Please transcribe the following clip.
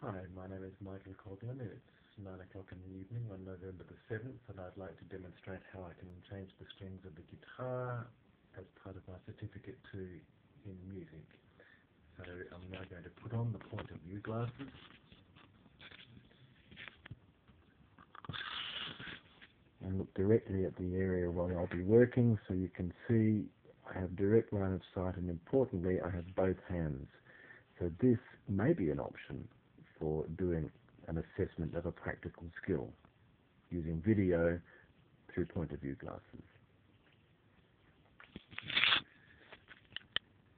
Hi, my name is Michael Coughlin. It's 9 o'clock in the evening on November the 7th, and I'd like to demonstrate how I can change the strings of the guitar as part of my certificate 2 in music. So I'm now going to put on the point of view glasses and look directly at the area where I'll be working, so you can see I have direct line of sight, and importantly I have both hands. So this may be an option for doing an assessment of a practical skill using video through point of view glasses.